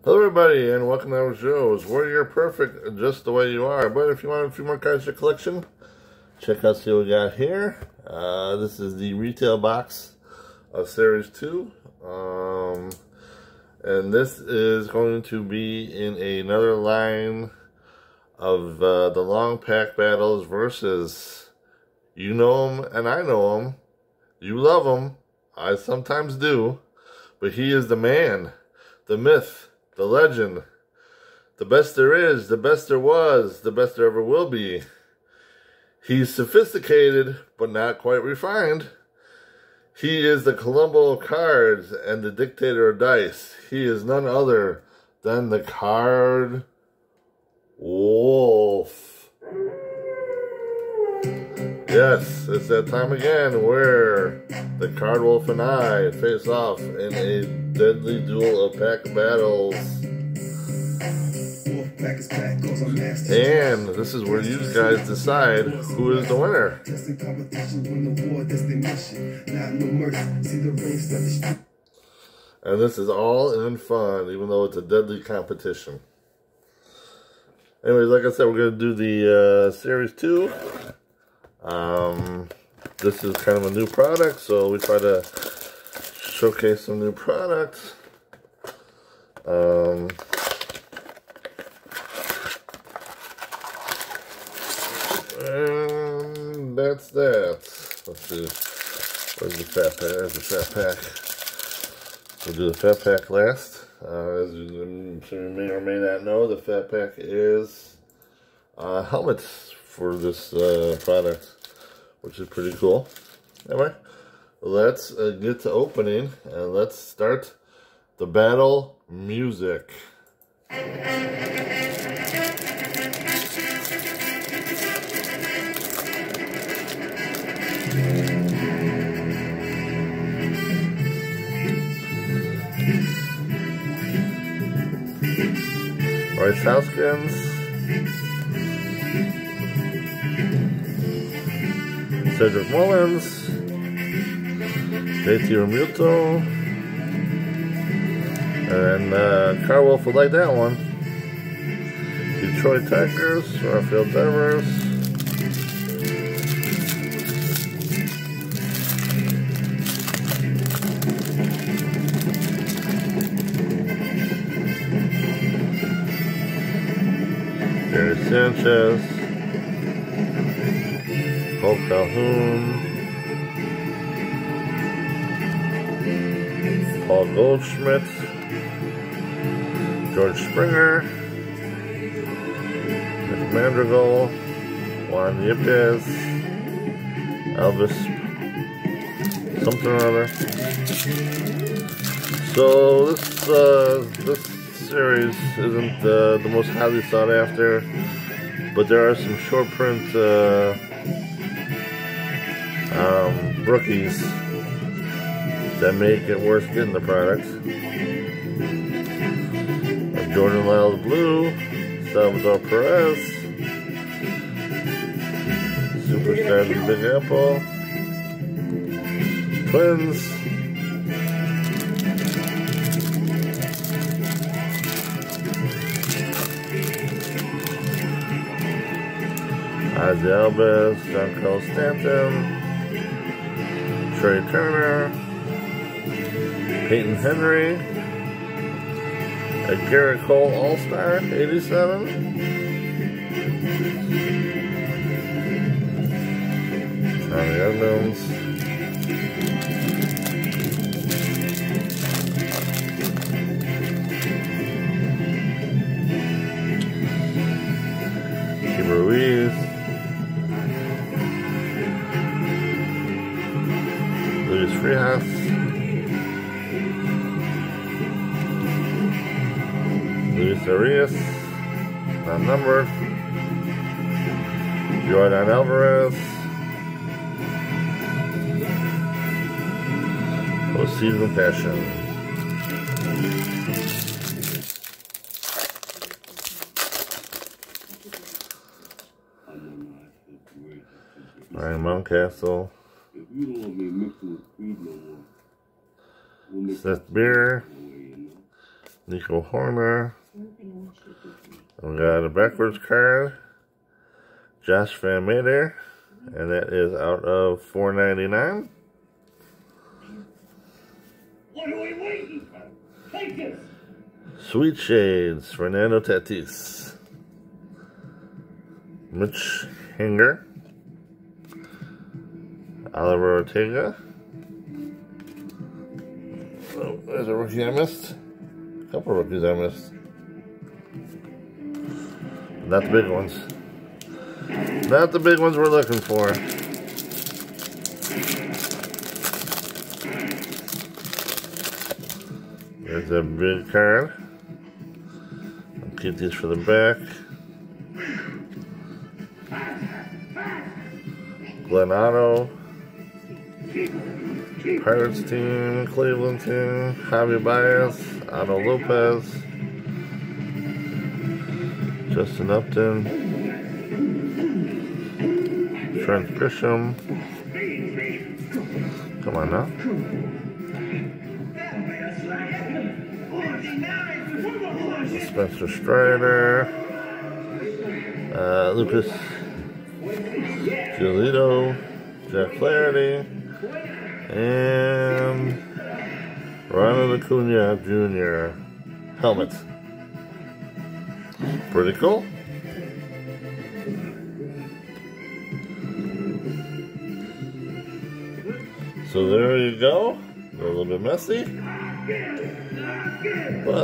Hello everybody and welcome to our shows where you're perfect just the way you are. But if you want a few more cards to your collection, check out see what we got here. This is the retail box of Series 2. And this is going to be in another line of the long pack battles versus you know him and I know him. You love him. I sometimes do. But he is the man, the myth, the legend, the best there is, the best there was, the best there ever will be. He's sophisticated, but not quite refined. He is the Columbo of cards and the dictator of dice. He is none other than the Card Wolf. Yes, it's that time again where the Card Wolf and I face off in a deadly duel of pack battles. And this is where you guys decide who is the winner. And this is all in fun, even though it's a deadly competition. Anyways, like I said, we're going to do the Series 2. This is kind of a new product, so we try to showcase some new products. And that's that. Let's see. Where's the fat pack? There's the fat pack. We'll do the fat pack last. As you may or may not know, the fat pack is helmets for this product, which is pretty cool. Anyway, let's get to opening and let's start the battle music. Rice Hoskins, Cedric Mullins, JT Realmuto, and Card Wolf would like that one. Detroit Tigers, Rafael Devers, Gary Sanchez, Paul Calhoun, Paul Goldschmidt, George Springer, Nick Madrigal, Juan Yepes, Elvis something or other. So this series isn't the most highly sought after, but there are some short print rookies that make it worth getting the product. Jordan Lyles Blue, Salvador Perez, Superstars of Big Apple, Twins, Ozzie Albies, Giancarlo Stanton, Trey Turner, Peyton Henry, a Garrett Cole All-Star 87, Tommy Edmonds, Keeper Ruiz, Luis Frias, Luis Arias, not numbered, Jordan Alvarez, Season Passion. Ryan Mountcastle, Seth Beer, Nico Horner. We got a backwards card. Josh Van Meter. And that is out of $4.99. What are we waiting for? Take this! Sweet Shades, Fernando Tatis. Mitch Hinger. Oliver Ortega. Oh, there's a rookie I missed. A couple of rookies I missed. Not the big ones. Not the big ones we're looking for. There's a big card. I'll keep these for the back. Glenn Otto. Pirates team, Cleveland team, Javi Baez, Otto Lopez, Justin Upton, Trent Grisham. Come on now. Spencer Strider, Lucas Giolito, Jack Flaherty, and Ronald Acuna Jr. helmet. Pretty cool. So there you go. They're a little bit messy, but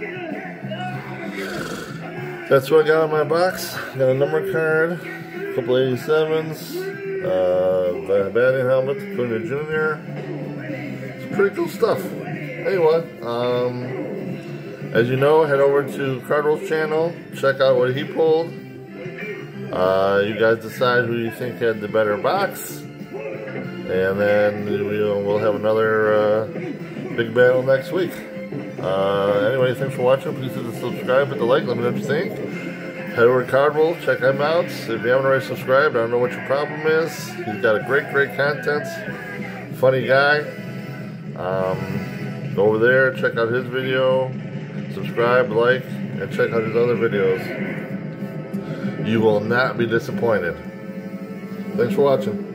that's what I got in my box. Got a number card, a couple 87s. The batting helmet, Acuna Jr. It's pretty cool stuff. Anyway, as you know, head over to Cardwell's channel, check out what he pulled. You guys decide who you think had the better box, and then we'll have another big battle next week. Anyway, thanks for watching. Please hit the subscribe, hit the like, let me know what you think. Head over to Cardwell, check him out. If you haven't already subscribed, I don't know what your problem is. He's got a great content. Funny guy. Go over there, check out his video, subscribe, like, and check out his other videos. You will not be disappointed. Thanks for watching.